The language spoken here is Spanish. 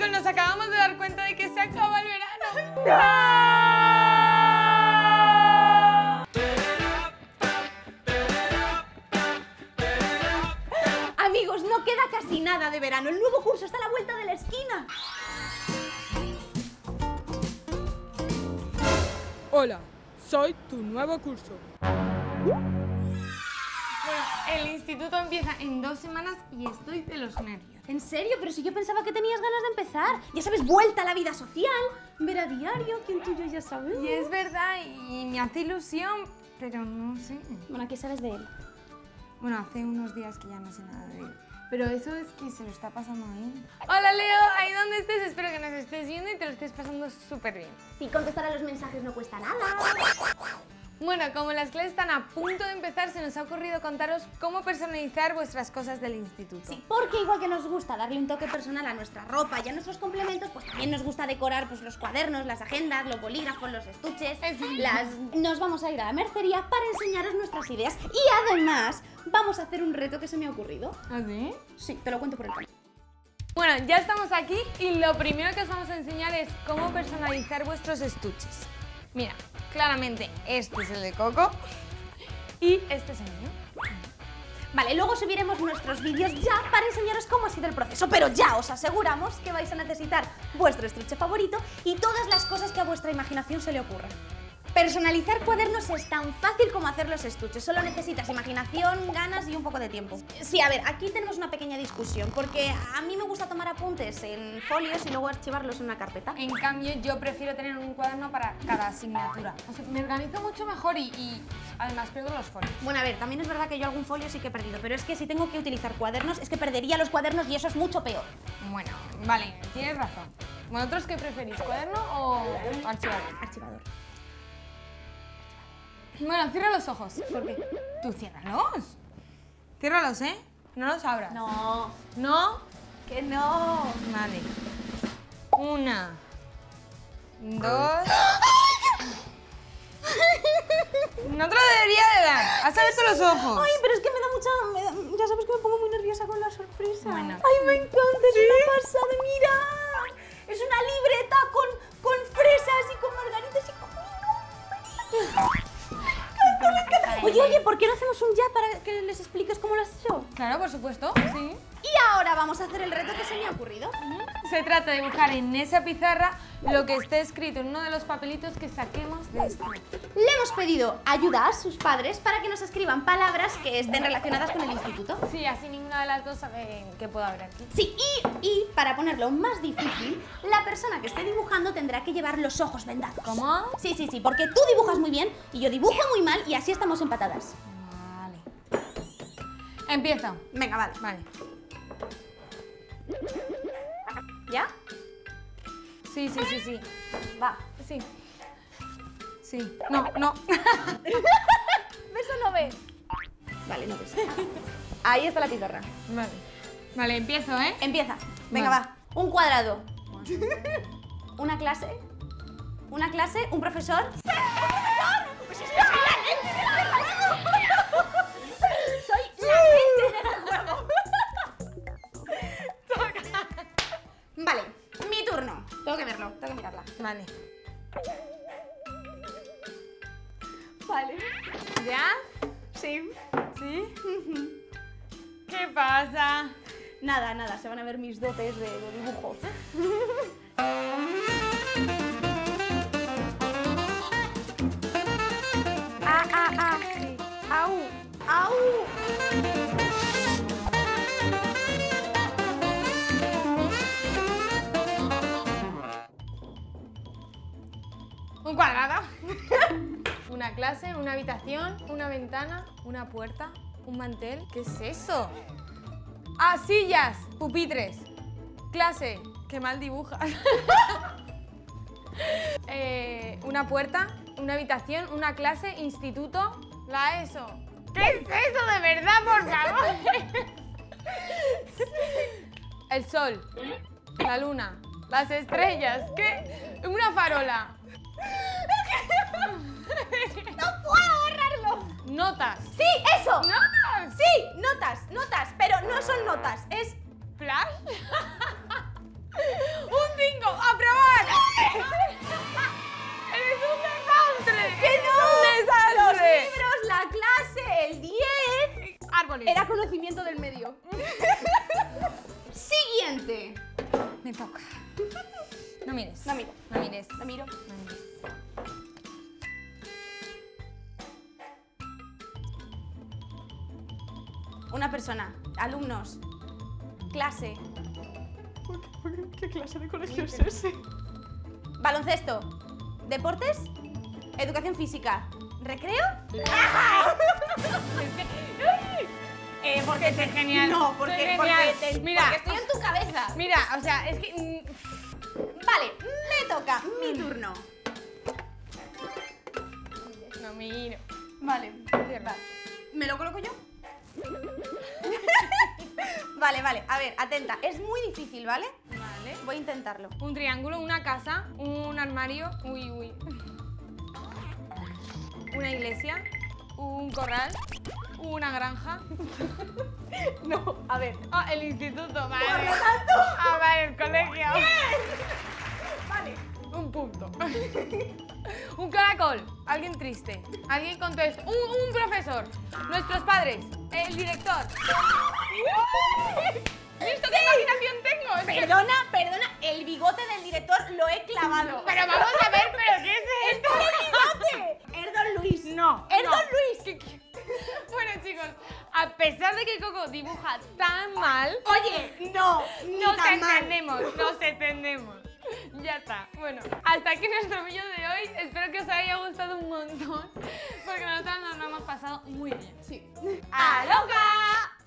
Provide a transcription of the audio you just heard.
chicos, nos acabamos de dar cuenta de que se acaba el verano. Amigos, no queda casi nada de verano. El nuevo curso está a la vuelta de la esquina. Hola, soy tu nuevo curso. Bueno, el instituto empieza en 2 semanas y estoy de los nervios. ¿En serio? Pero si yo pensaba que tenías ganas de empezar. Ya sabes, vuelta a la vida social. Ver a diario, quien tú y yo ya sabemos. Y es verdad, y me hace ilusión, pero no sé. Bueno, ¿qué sabes de él? Bueno, hace unos días que ya no sé nada de él. Pero eso es que se lo está pasando bien. Hola, Leo, ahí donde estés, espero que nos estés viendo y te lo estés pasando súper bien. Sí, contestar a los mensajes no cuesta nada. Bueno, como las clases están a punto de empezar, se nos ha ocurrido contaros cómo personalizar vuestras cosas del instituto. Sí, porque igual que nos gusta darle un toque personal a nuestra ropa y a nuestros complementos, pues también nos gusta decorar pues, los cuadernos, las agendas, los bolígrafos, los estuches. Nos vamos a ir a la mercería para enseñaros nuestras ideas. Y además, vamos a hacer un reto que se me ha ocurrido. ¿Ah, sí? Sí, te lo cuento por el camino. Bueno, ya estamos aquí y lo primero que os vamos a enseñar es cómo personalizar vuestros estuches. Mira, claramente este es el de Coco y este es el mío. Vale, luego subiremos nuestros vídeos ya para enseñaros cómo ha sido el proceso, pero ya os aseguramos que vais a necesitar vuestro estuche favorito y todas las cosas que a vuestra imaginación se le ocurran. Personalizar cuadernos es tan fácil como hacer los estuches, solo necesitas imaginación, ganas y un poco de tiempo. Sí, a ver, aquí tenemos una pequeña discusión, porque a mí me gusta tomar apuntes en folios y luego archivarlos en una carpeta. En cambio, yo prefiero tener un cuaderno para cada asignatura. O sea, me organizo mucho mejor y además pierdo los folios. Bueno, a ver, también es verdad que yo algún folio sí que he perdido, pero es que si tengo que utilizar cuadernos, es que perdería los cuadernos y eso es mucho peor. Bueno, vale, tienes razón. ¿Vosotros qué preferís, cuaderno o archivador? Archivador. Bueno, cierra los ojos. ¿Por qué? Tú ciérralos. Ciérralos, ¿eh? No los abras. No. ¿No? Que no. Vale. 1, 2... No te lo debería de dar. Has abierto los ojos. Ay, pero es que me da mucha... Ya sabes que me pongo muy nerviosa con la sorpresa. Bueno. Ay, me encanta, es una pasada, mira. Es una libreta con fresas y con margaritas y con mi nombre. Oye, ¿por qué no hacemos un ya para que les expliques cómo lo has hecho? Claro, por supuesto, sí. Y ahora vamos a hacer el reto que se me ha ocurrido. Se trata de dibujar en esa pizarra lo que esté escrito en uno de los papelitos que saquemos de esto. Le hemos pedido ayuda a sus padres para que nos escriban palabras que estén relacionadas con el instituto. Sí, así ninguna de las dos sabe qué puedo haber aquí. Sí, y para ponerlo más difícil, la persona que esté dibujando tendrá que llevar los ojos vendados. ¿Cómo? Sí, porque tú dibujas muy bien y yo dibujo muy mal y así estamos empatadas. Vale. Empiezo. Venga, vale. Vale. ¿Ya? Sí. Va. Sí. Sí. No. ¿Ves o no ves? Vale, no ves. Ahí está la pizarra. Vale. Vale, empiezo, ¿eh? Empieza. Venga, Vale. va. Un cuadrado. Una clase. Un profesor. ¡Soy la gente del juego! Vale, mi turno. Tengo que verlo, tengo que mirarla. Vale. Vale. ¿Ya? Sí. ¿Sí? ¿Qué pasa? Nada, se van a ver mis dotes de dibujo. Sí. Au. Un cuadrado. Una clase, una habitación, una ventana, una puerta, un mantel. ¿Qué es eso? Ah, sillas, pupitres. Clase, qué mal dibujas. Una puerta, una habitación, una clase, instituto, la ESO. ¿Qué es eso de verdad, por favor? El sol, la luna, las estrellas, ¿qué? Una farola. ¡No puedo borrarlo! Notas. ¡Sí, eso! ¡Notas! Sí, notas, pero no son notas, es... ¿Flash? movimiento del medio. Siguiente. Me toca. No mires. No miro. No mires. Lo miro. No mires. Una persona, alumnos, clase. ¿Qué clase de colegio es ese? Baloncesto, deportes, educación física, recreo. Porque es genial. No, Soy porque genial. Mira, porque estoy en tu cabeza. Mira, o sea, es que... Vale, me toca, mi turno. No miro. Vale, Cierra. ¿me lo coloco yo? Vale, a ver, atenta, es muy difícil, ¿vale? Vale. Voy a intentarlo. Un triángulo, una casa, un armario, uy. Una iglesia, un corral, una granja. No, a ver. Ah, el instituto, vale. Por lo tanto. Ah, vale, el colegio. Vale. Un punto. Un caracol, alguien triste, alguien con todo esto. Un profesor, nuestros padres, el director. ¿Visto qué imaginación tengo? Es que- Perdona, el bigote del director lo he clavado. Pero vamos a ver, ¿pero qué es esto? ¡Bigote! Erdon Luis. No. Erdon no. Luis. Bueno, chicos, a pesar de que Coco dibuja tan mal, Oye, no, nos entendemos. Ya está. Bueno, hasta aquí nuestro vídeo de hoy. Espero que os haya gustado un montón, porque nosotros nos lo hemos pasado muy bien. Sí. ¡A loca!